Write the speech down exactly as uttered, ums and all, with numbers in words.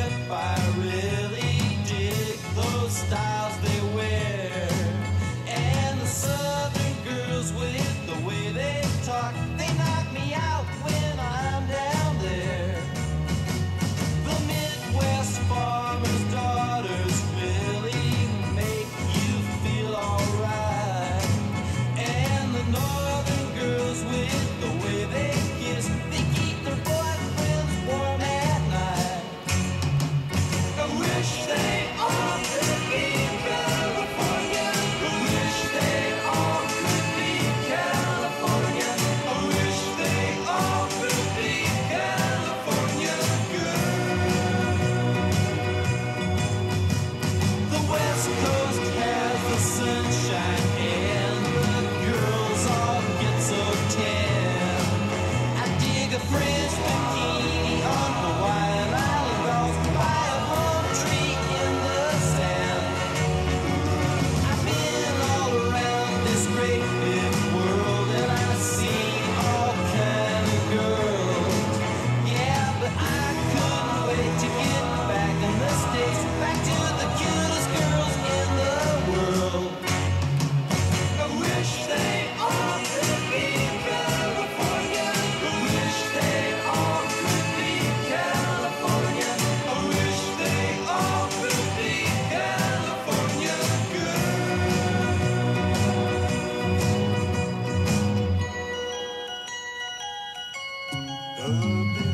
if I really dig those styles they wear. And the southern girls with the way they talk, they knock me out when I'm down there. The Midwest farmers' daughters really make you feel alright. And the northern girls with the way they kiss, they keep their boyfriends warm at night. I wish they all could be California. I wish they all could be California. I wish they all could be California girls. The West Coast has the sunshine and the girls all get so tan. I dig a French bikini on Hawaiian Island girls by a palm tree in the sand. I've been all around this great big world and I've seen all kind of girls. Yeah, but I couldn't wait to get back in the States, back to the cutest girls in the world. I wish they all could be California. I wish they all could be California. I wish they all could be California girls.